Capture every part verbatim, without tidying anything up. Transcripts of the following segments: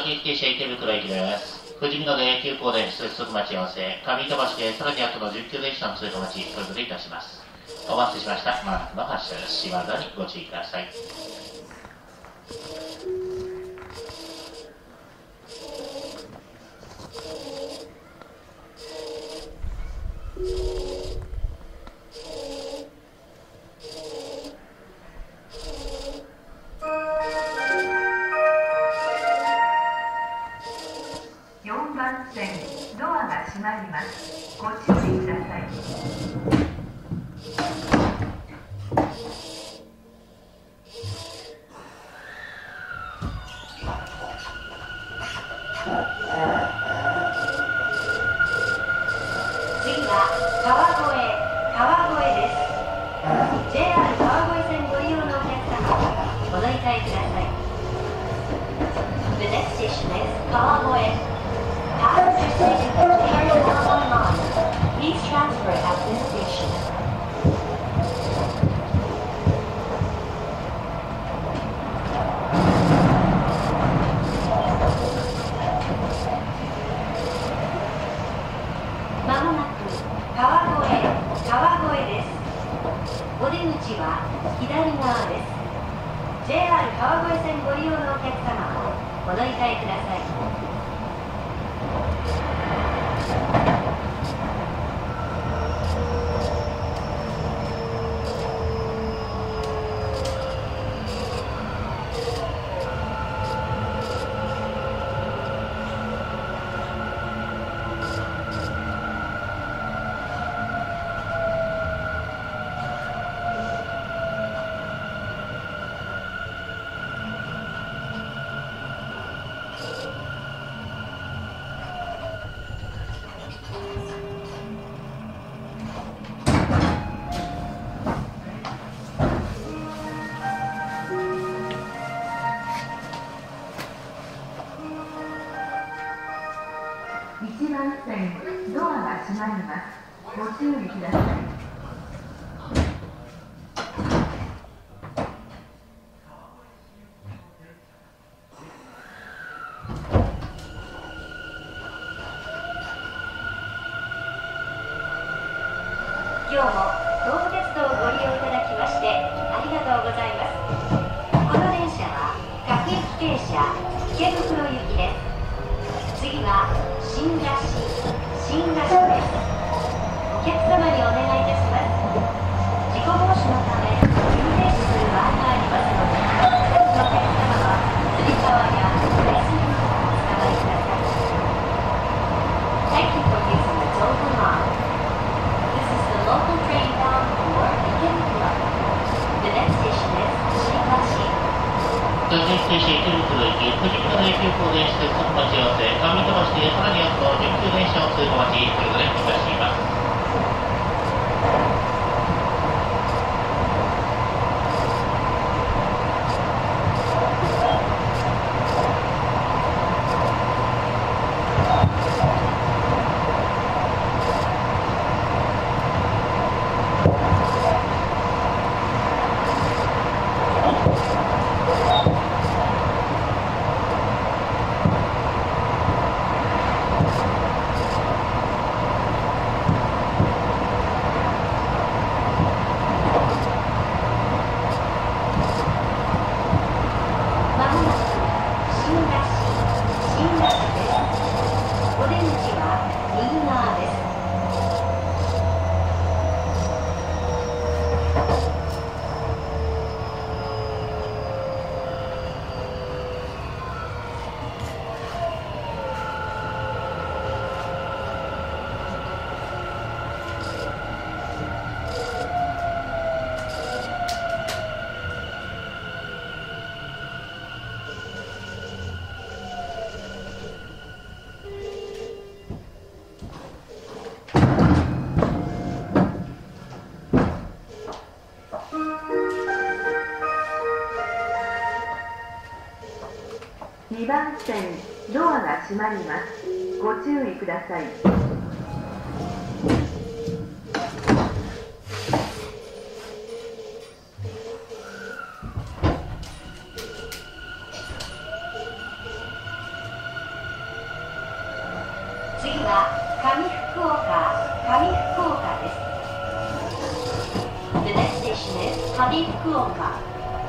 先行き停車池袋駅です。富士見野で急行電出速待ち合わせ、上板橋でさらに後の準急電車の通過待ち、それぞれいたします。お待たせしました。まもなくの発車です。島田にご注意ください。 よんばん線、ドアが閉まります。ご注意ください。 次は川越、川越です。ジェイアール 川越線ご利用のお客様、お乗り換えください。The next station is 川越。Passengers taking the J R Kanagawa line, please transfer at this station. まもなく川越、川越です。お出口は左側です。ジェイアール 川越線ご利用のお客様、お乗り換えください。 いちばん線、ドアが閉まります。ご注意ください。 今日も東武鉄道をご利用いただきましてありがとうございます。この電車は各駅停車池袋行きです。次は新河岸、新河岸です。お客様にお願いいたします。事故防止のため急停止する場合がありますので、お客様はつり革やレスリングをお使いください。Thank you for using the Tofu line.This is the local train bound for Ikebukuro. The next station is Shinbashi. 先行き停車池袋駅、富士見野で急行電出速待ち合わせ、上板橋でさらに後の準急電車の通過待ち、それぞれいたします。 にばん線、ドアが閉まります。ご注意ください。 旅福岡。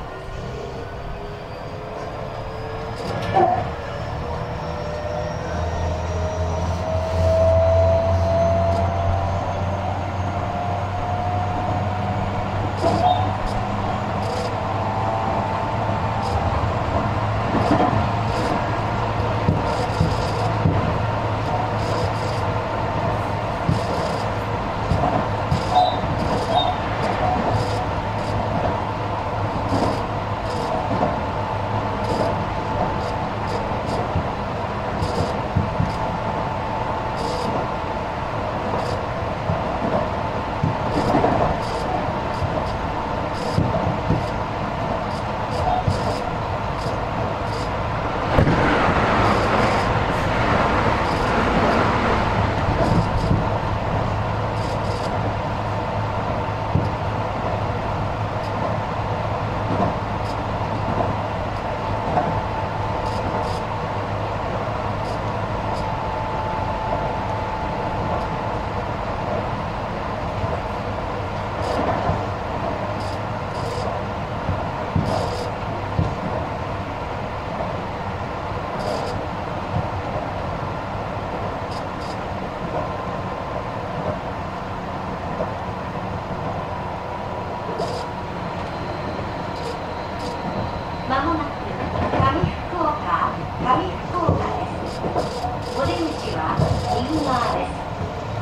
まもなく上福岡、上福岡です。お出口は右側です。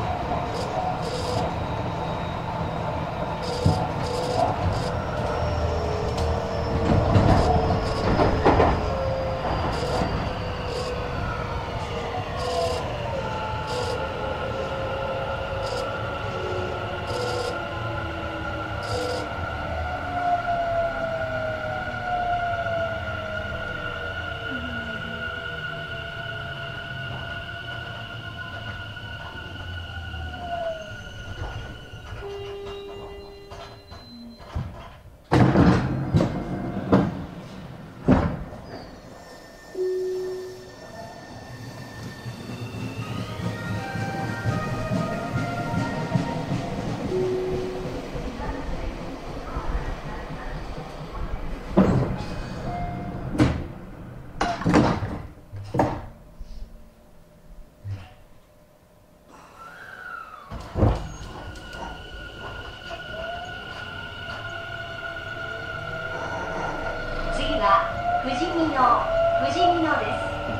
富士見野、富士見野です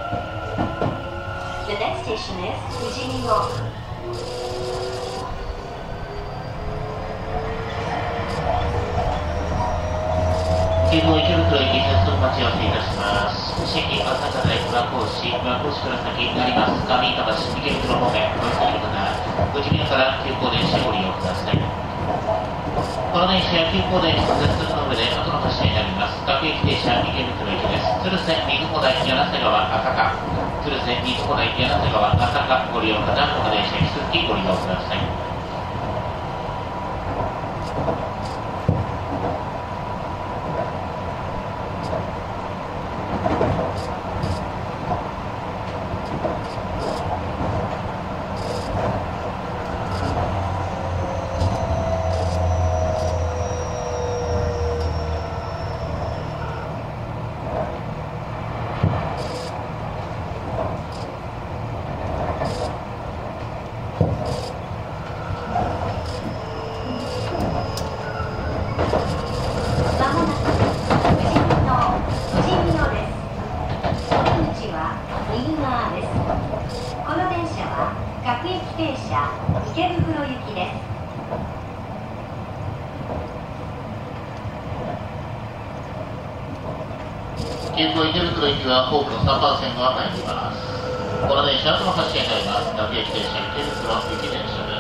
。The next station is 富士見野。 急行池袋行き接続待ち合わせいたします。新規朝霞台和光市、和光市から先になります。上板橋、池袋方面、お急ぎの方、富士見野から急行電車ご利用ください。この電車は急行電車接続の上で後の発車になります。各駅停車、池袋駅です。鶴瀬、水穂台、柳瀬川、赤か。鶴瀬、水穂台、柳瀬川、赤か。ご利用の方、この電車に引き続きご利用ください。急行池袋行きはホームのさんばん線が参ります。この電車はその発車になります。各駅停車池袋行き電車です。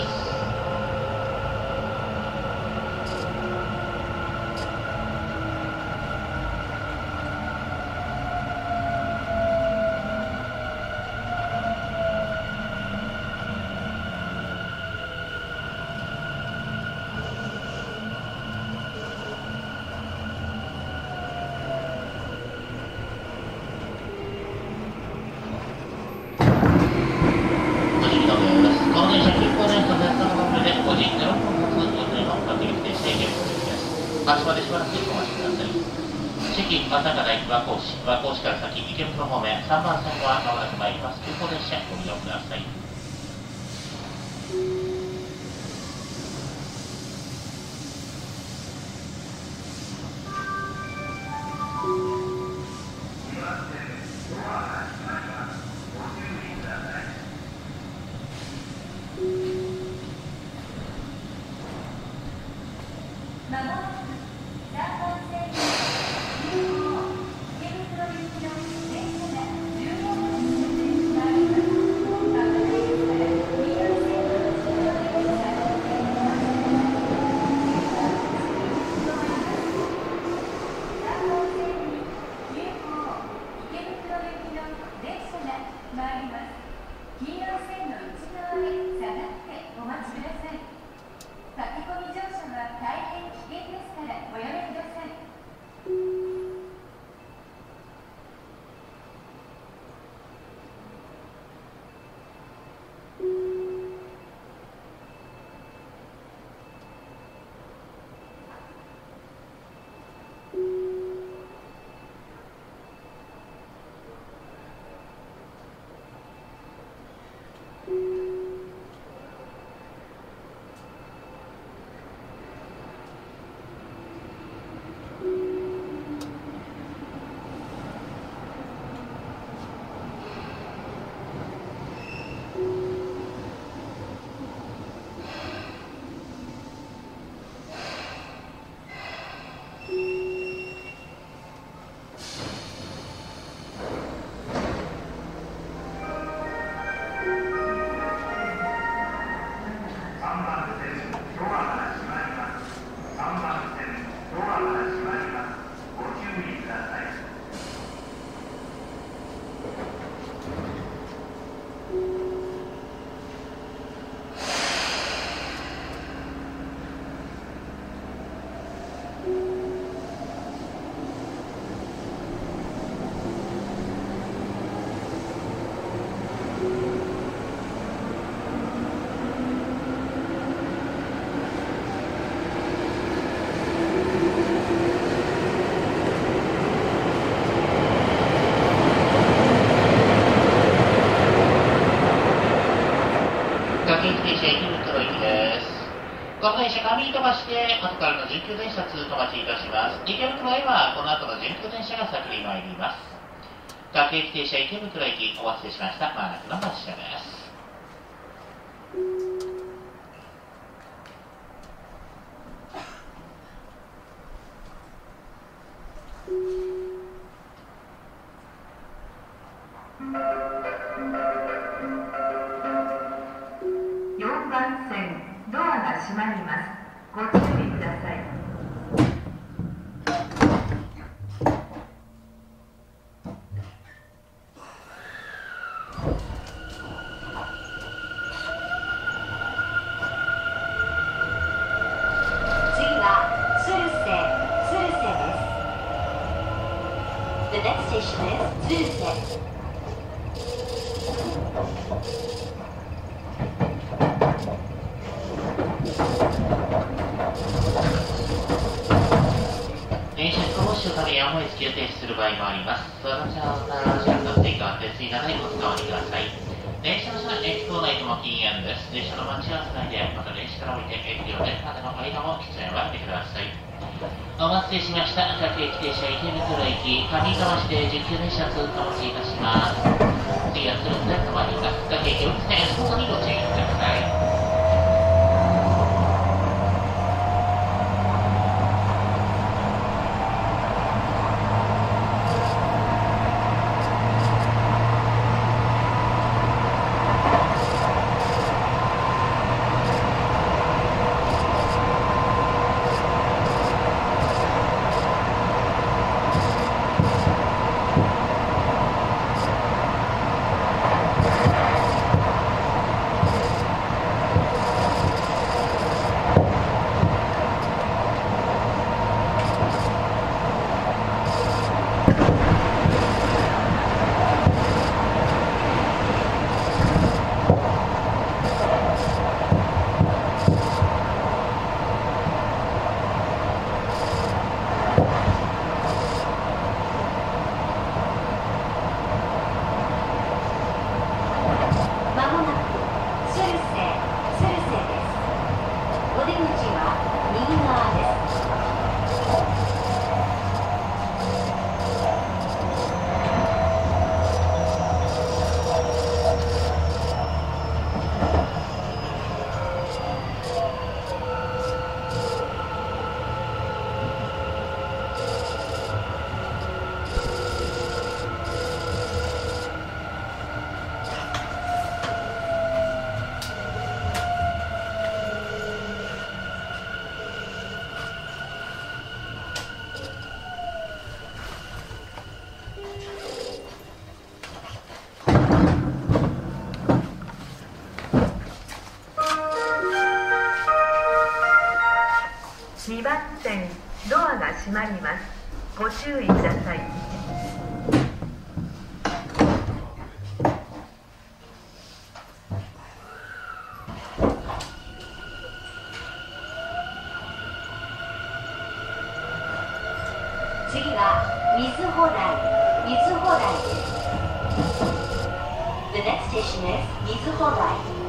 この電車急行電足までしばらくお待ちください。関松坂台和光市、和光市から先、池袋方面、さんばん線はまもなく参ります。急行電車ご利用ください。この電車、上板橋で後からの準急電車通過待ちいたします。池袋へはこの後の準急電車が先に参ります。各駅停車池袋駅お忘れしました。まもなくの発車です。 よんばん線ドアが閉まります。ご注意ください。 次は鶴瀬、鶴瀬です。The next station is 鶴瀬。 電車少しのためやむをつけ停止する場合もあります。その車の時間が定価手すりなどにお使わりください。電車の車内、駅構内とも禁煙です。電車の待ち合わせ内で、また電車から降りて駅を出るまでの間も喫煙はやめてください。お待たせしました。各駅停車池袋駅、上板橋で準急電車通過待ちいたします。次は鶴瀬で止まります。各駅をですね、そこにご注意ください。 にばん線ドアが閉まります。ご注意ください。 次は水穂台、水穂台です。The next station is 水穂台。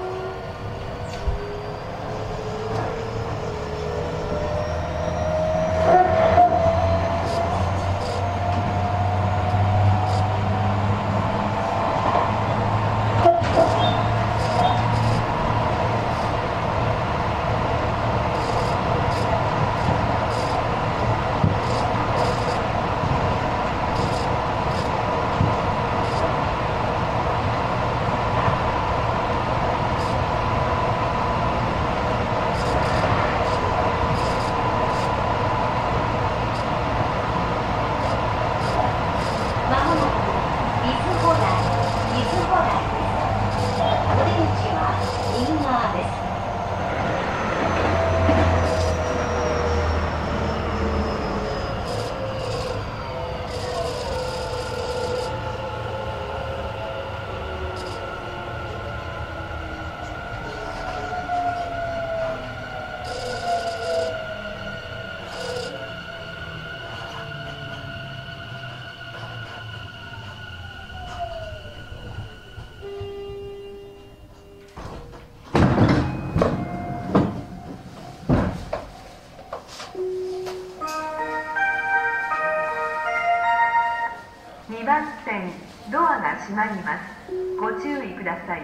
にばん線ドアが閉まります。ご注意ください。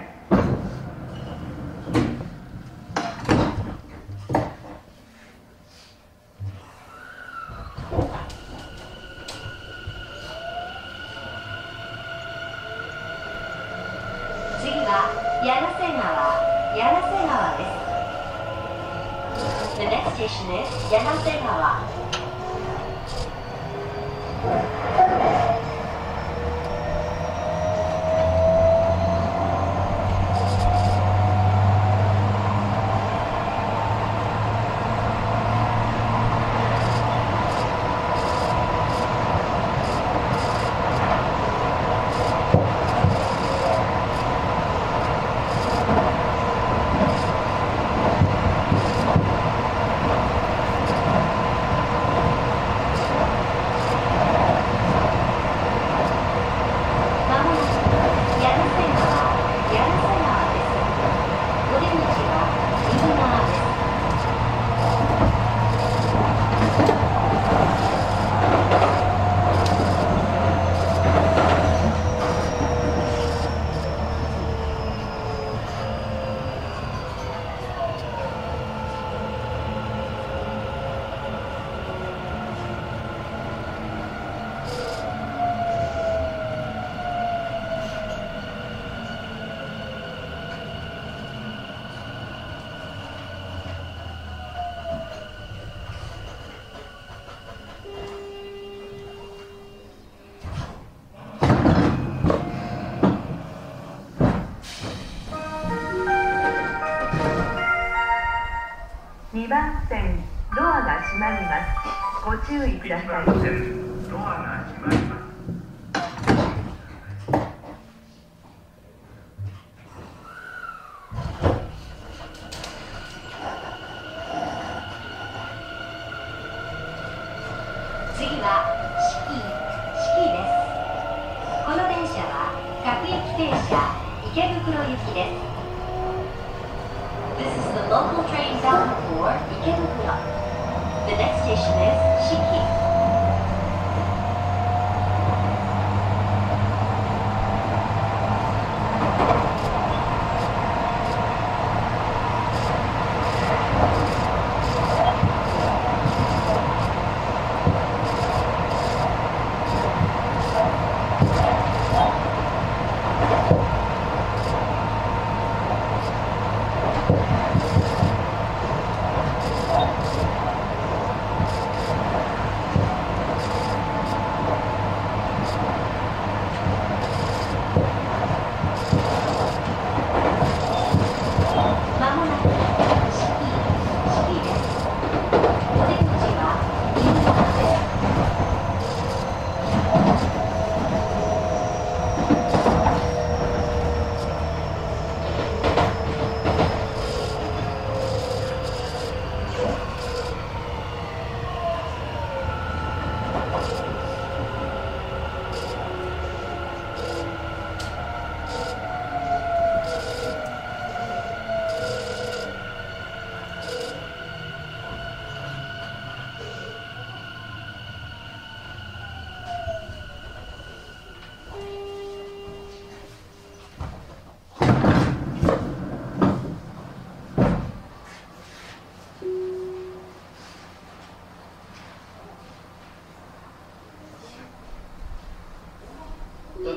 次は柳瀬川、柳瀬川です。The next station is 柳瀬川。 にばん線ドアが閉まります。ご注意ください。 ドアが閉まります。 次は四季、四季です。この電車は各駅停車池袋行きです。This is the local train bound for Ikebukuro. The next station is Shiki. ドアが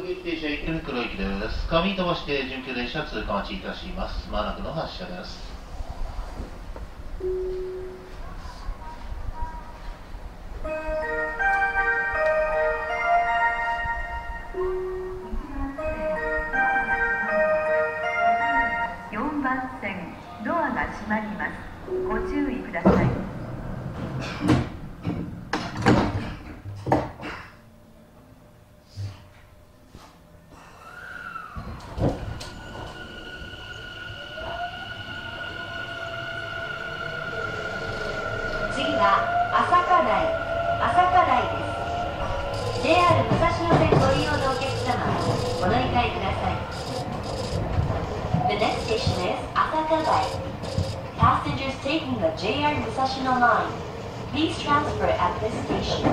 撃停車池袋駅です。上板橋で準急電車通過待ちいたします。まもなくの発車です。 よんばん線ドアが閉まります。ご注意ください。 次は朝霞台、朝霞台です。 ジェイアール 武蔵野線ご利用のお客様、お乗り換えください。 The next station is Asaka Dai. Passengers taking the ジェイアール Musashino line, please transfer at this station.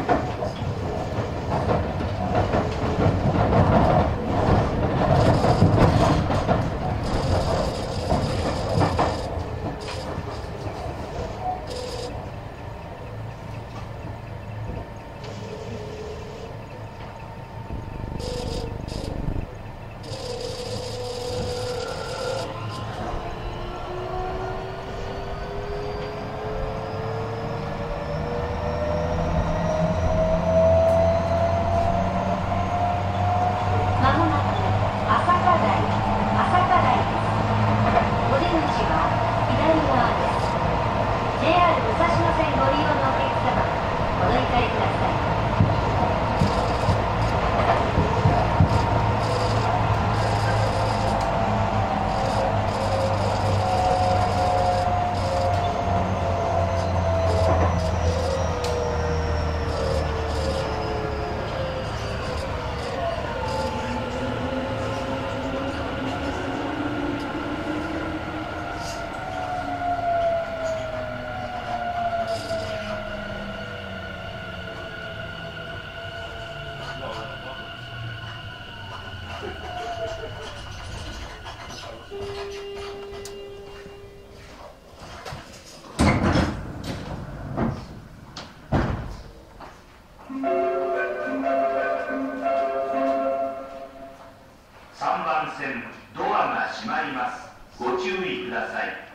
さんばん線ドアが閉まります。ご注意ください。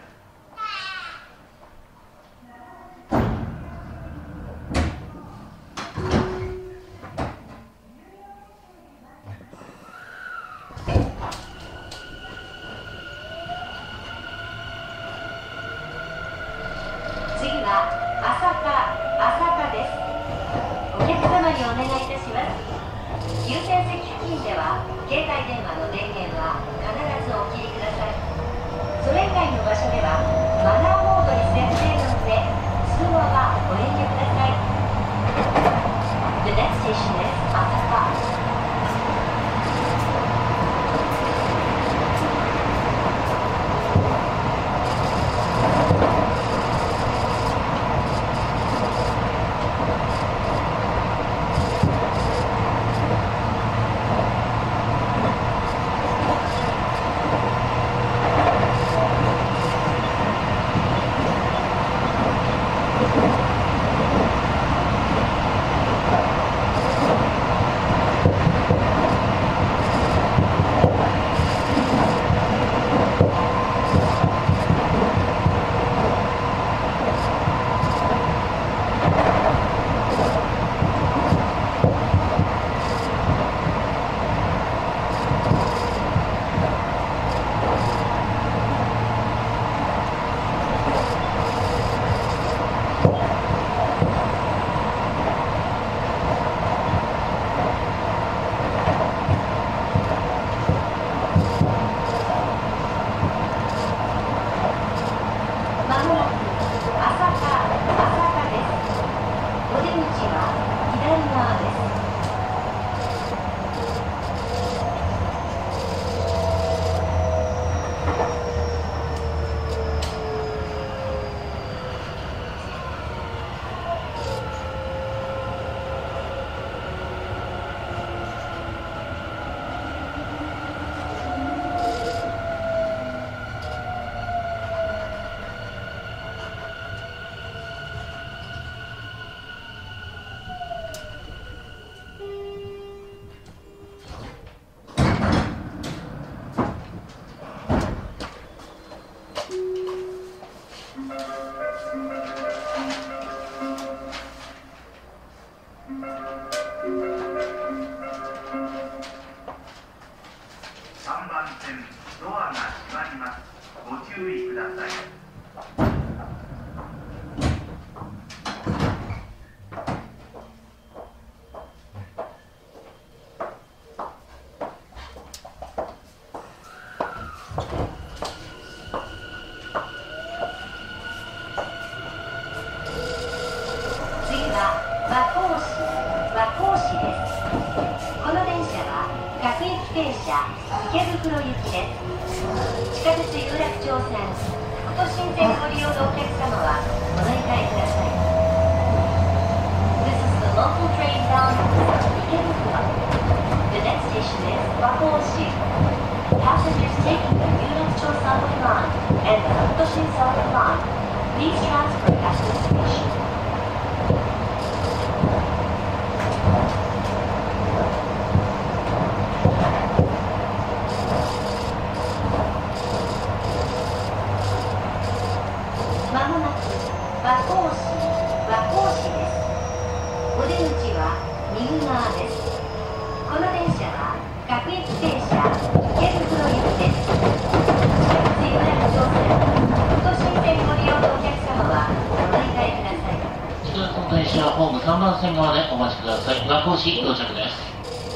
次は朝霞、朝霞です。お客様にお願いいたします。優先席付近では携帯電話の電源は必ずお切りください。それ以外の場所ではマナーモードに設定なので通話はご遠慮ください。 The next station is 朝霞。 市です。この電車は各駅停車池袋行きです。地下鉄有楽町線副都心線ご利用のお客様はご乗り換えください。 This is the local train bound for Ikebukuro. The next station is Wakoshi. Passengers taking the Yurakucho subway line and the Futoshin subway line, please transfer at this station. まもなく和光市和光市です。お出口は右側です。この電車は各駅停車池袋行きです。地下鉄有楽町線副都心線ご利用のお客様はお乗り換えください。 地下鉄の電車はホームさんばん線側でお待ちください。和光市到着です。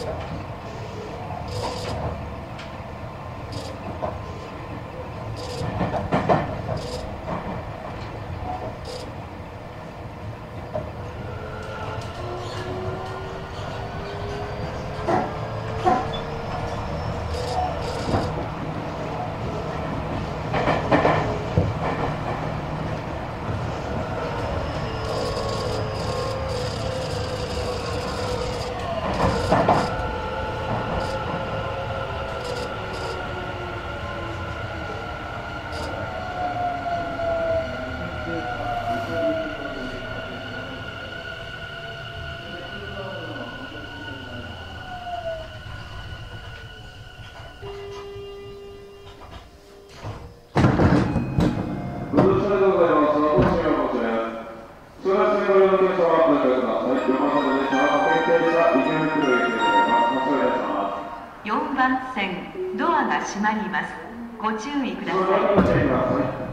よんばん線ドアが閉まります。ご注意ください。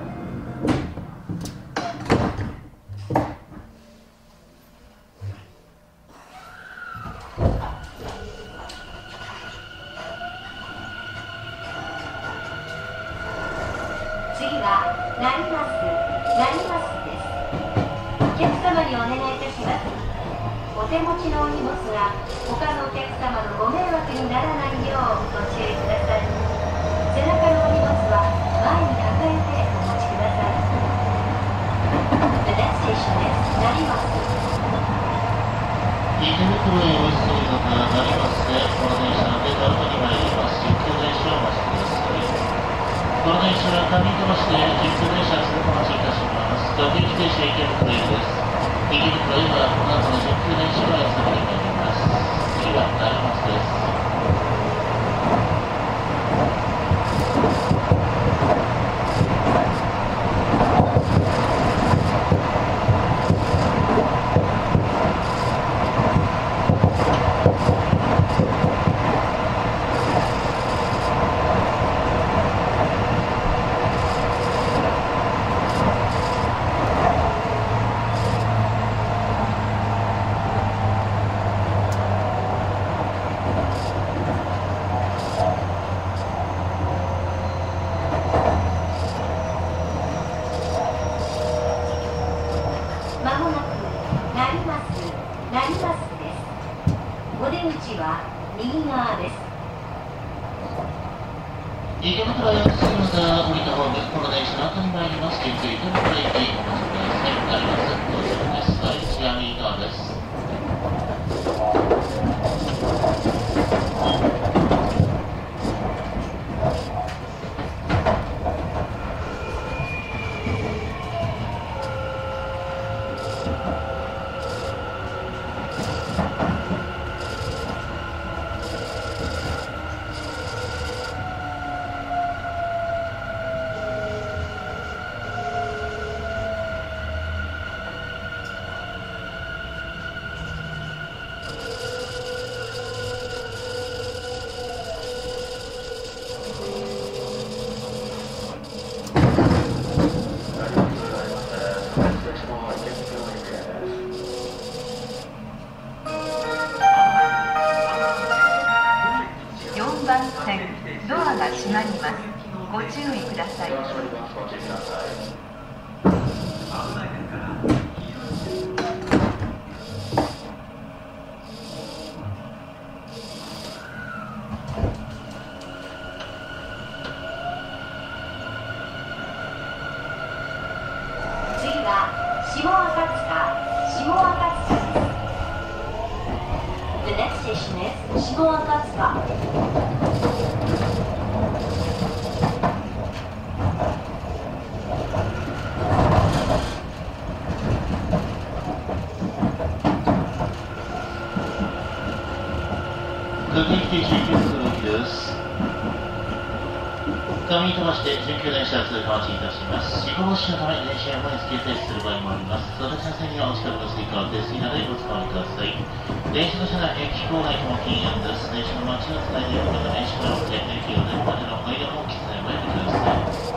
次は成増成増です。お客様にお願いいたします。お手持ちのお荷物が他のお客様のご迷惑にならないようご注意ください。背中のお荷物は前に抱えてお持ちください。The next station is 成増。 池袋へお急ぎの方、成増でこの電車の出た後に参ります。実況電車をお待ちください。この電車は上糸橋で実況電車をするお待ちいたします。各駅停車池袋行きです。池袋へはこの後の実況電車がやってまいります。次は成増です。 まもなく成増成増です。お出口は右側です。 池袋へお進みの方、降りたホーム、この電車の後に参ります。急遽池袋駅お待ちください。成増到着です。第一網井川です。 よんばん線ドアが閉まります。ご注意ください。 下赤塚、下赤塚です。The next station is 下赤塚。 各駅停車急行駅です。上板橋で準急電車通過待ちいたします。事故防止のため電車や前に付け停止する場合もあります。私の線にはお近くのスイカは停水などでご使用ください。電車の車内、駅構内とも禁煙です。電車の街を使いに行くため、しばらくで駅を出るまでの間も喫煙をやめてください。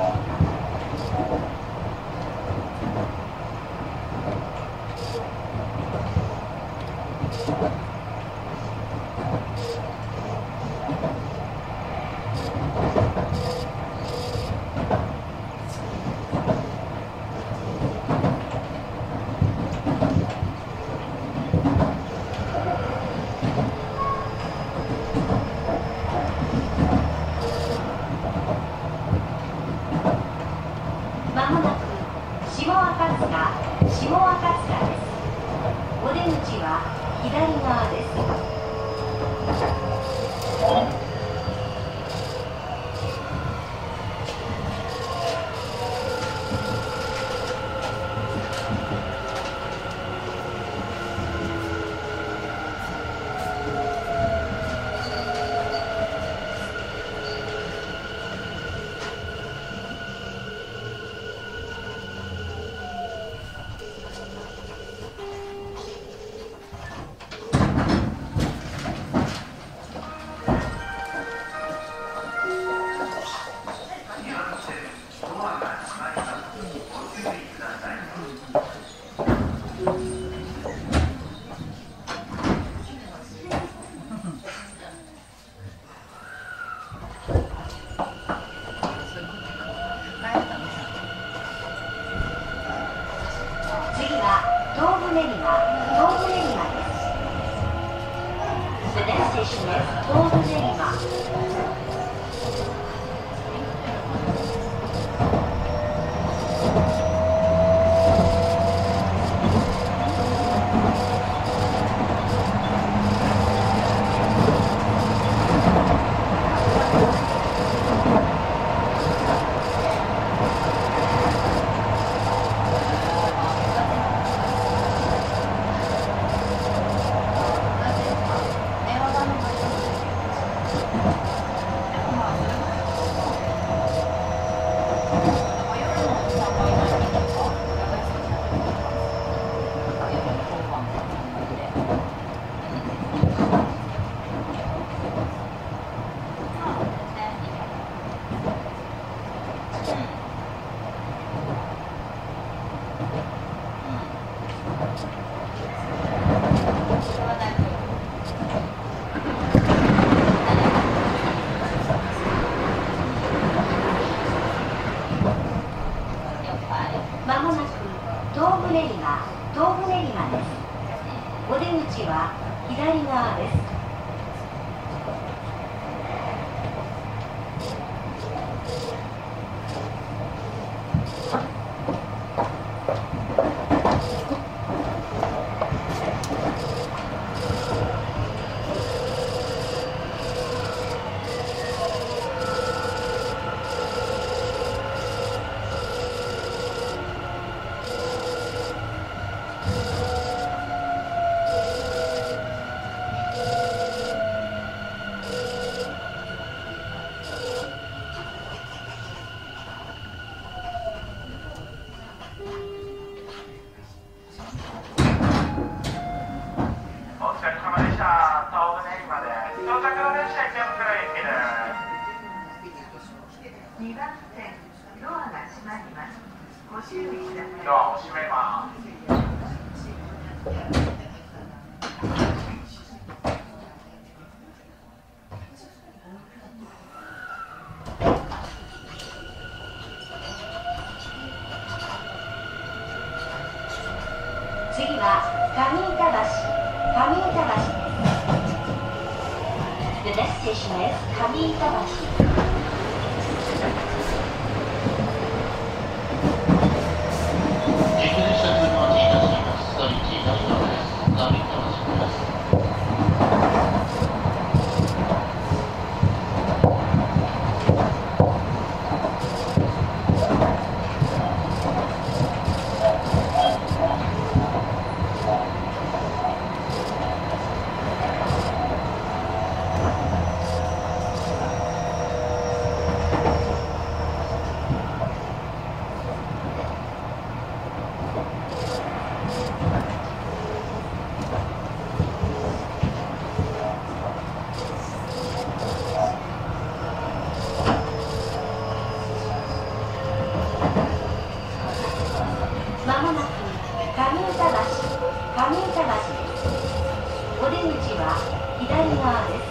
まもなく下赤塚、下赤塚です。お出口は左側です。次は東武練馬、東武練馬です。The next station is 東武練馬。まもなく東武練馬、東武練馬です。お出口は左側です。 にばん線、ドアが閉まります。ご注意ください。 ドアを閉めます。 次は上板橋、上板橋です。The next station is 上板橋。 準急電車通過待ち上板橋です。お出口は左側です。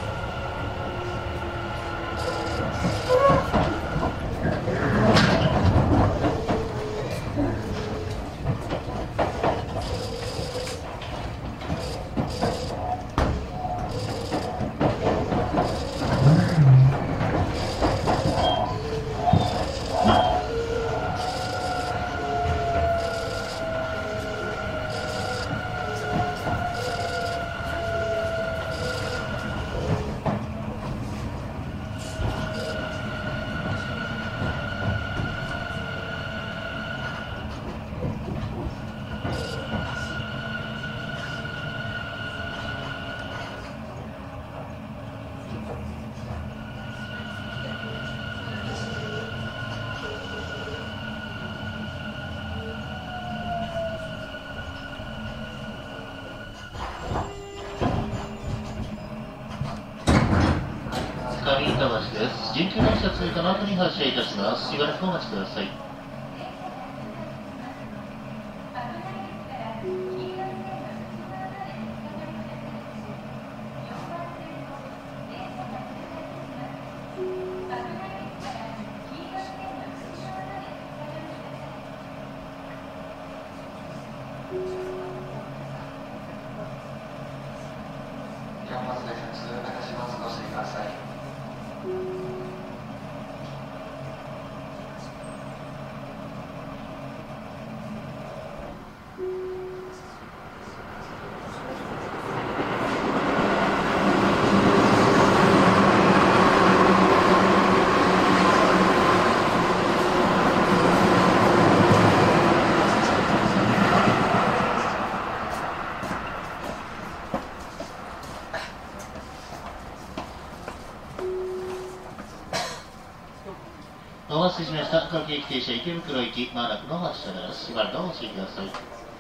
上板橋です。準急電車通過の後に発車いたします。しばらくお待ちください。お待たせしました。各駅停車池袋行き、まもなくの発車です。しばらくお待ちください。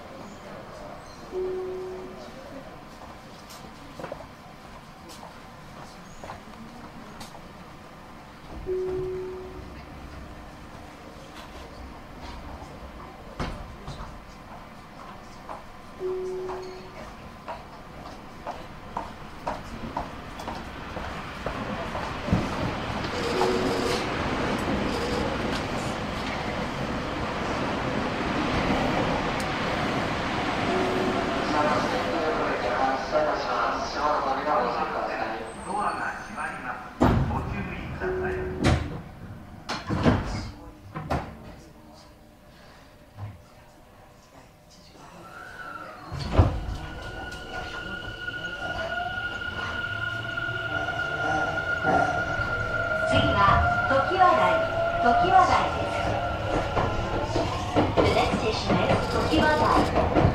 次は常盤台、常盤台です。The next station is 常盤台。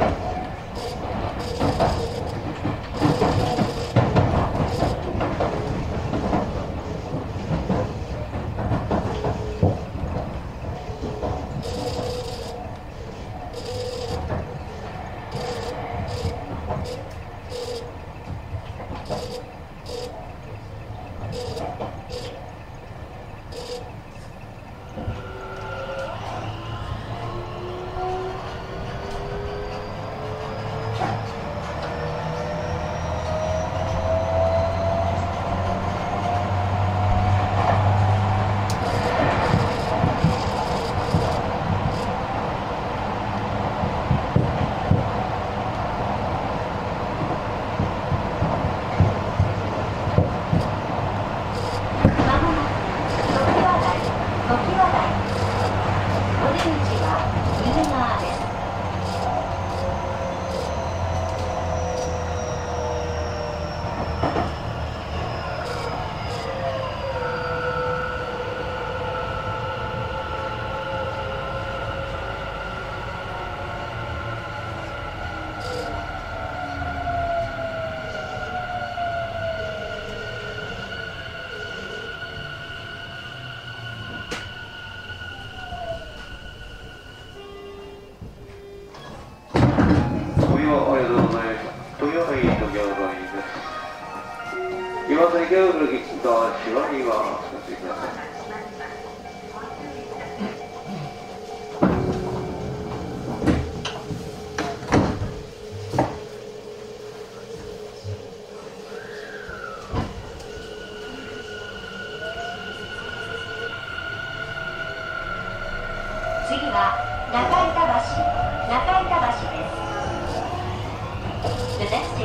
岩手県の駅が島には使ってください。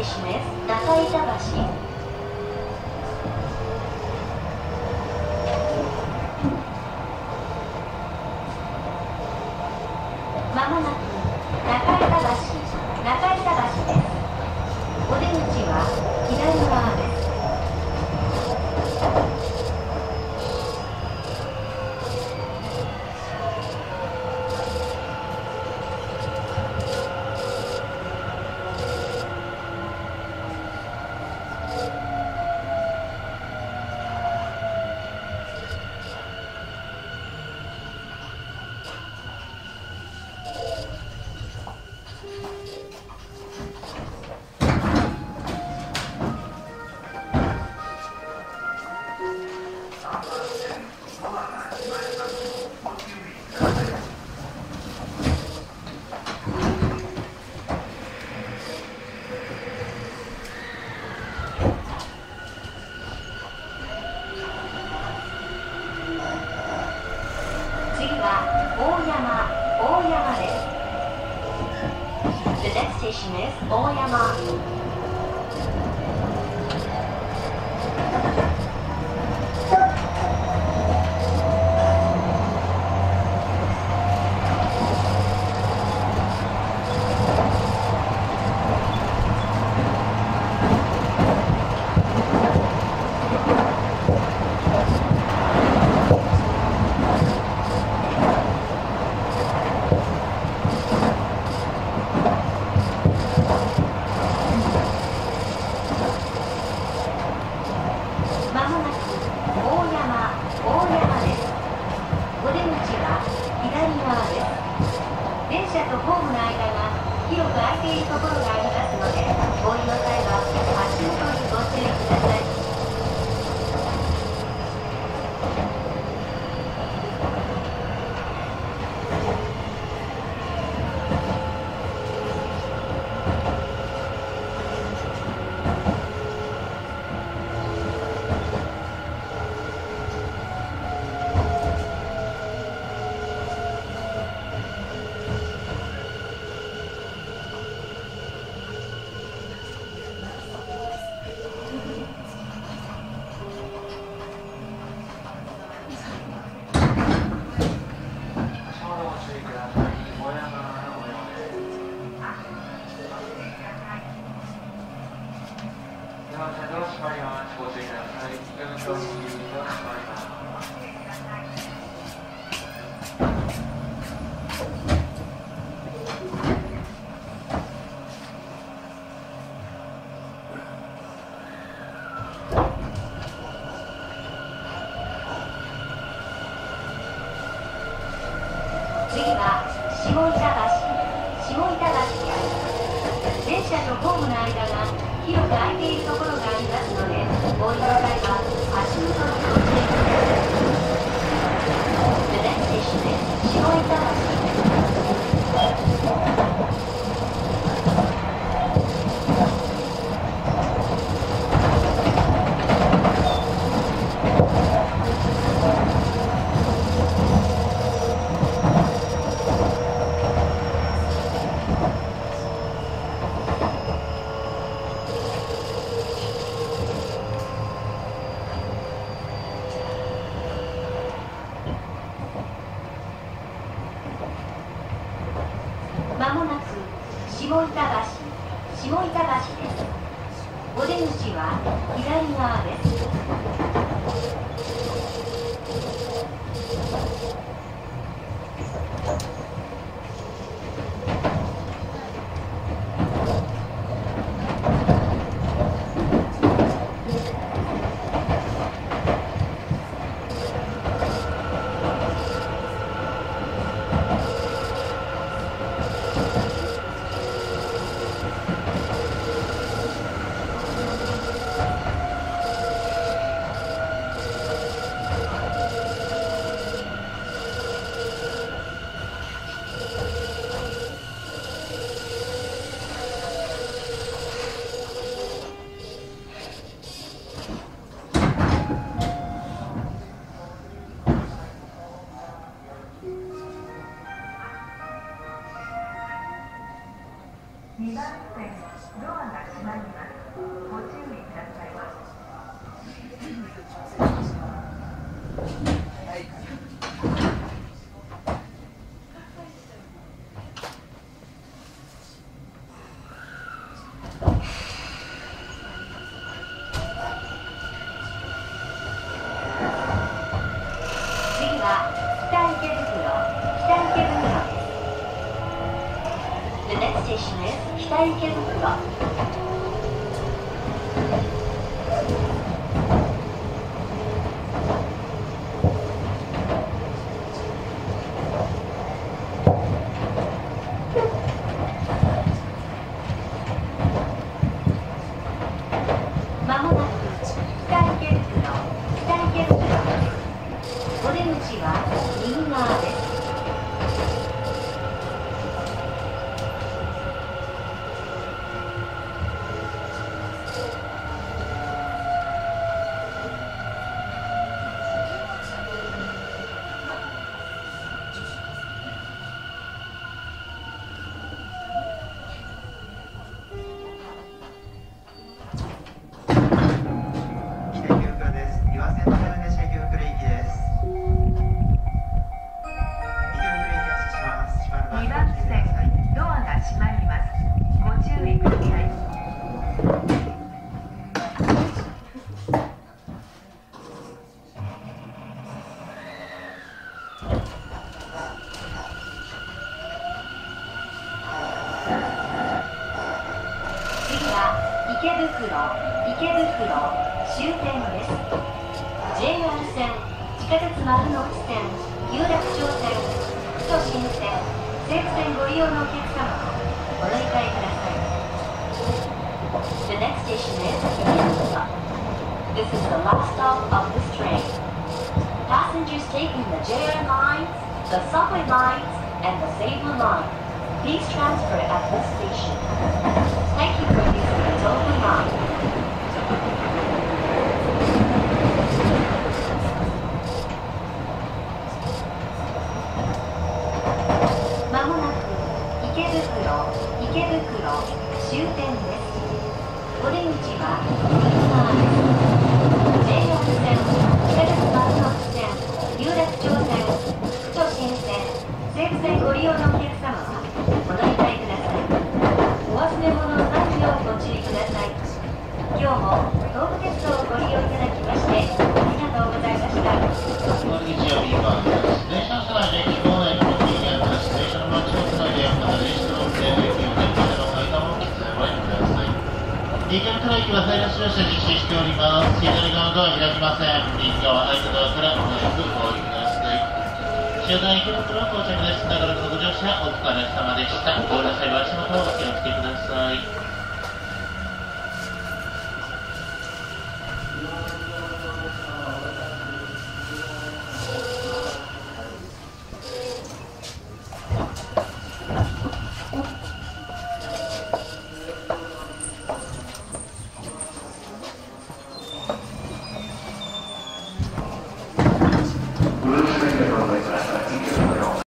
ションです。中板橋。まもなく中板橋、中板橋です。お出口は左側です。 にばん線ドアが閉まります。ご注意ください。 次は北池袋、北池袋です。The next station is 北池袋。まもなく北池袋、北池袋です。お出口は右側です。 にばん線ドアが閉まります。ご注意ください。 次は池袋、池袋終点です。ジェイアール 線、地下鉄丸ノ内線、有楽町線、副都心線、西武線ご利用のお客様はお乗り換えください。The next station is Ikebukuro. This is the last stop of this train. Passengers taking the J R lines, the subway lines, and the Seibu line, please transfer at this station. Thank you for using the Tobu line. まもなく池袋、池袋終点です。お出口は右側です。ジェイアール 線、地下鉄丸ノ内線、有楽町線、副都心線、西武線ご利用のお客様はお乗り換えください。お忘れ物のないようご注意ください。今日も東武鉄道をご利用いただきましてありがとうございました。 悪口やビーバーです。電車の車内で希望内の機にあった電車の街をつないでまた電車の運転駅を電車での階段を記載ご覧ください。池袋駅は配列乗車実施しております。左側のドアは開きません。右側空いたドアからお早くお降りください。終点池袋到着です。長らくのご乗車お疲れ様でした。ご乗車は足元をお気をつけください。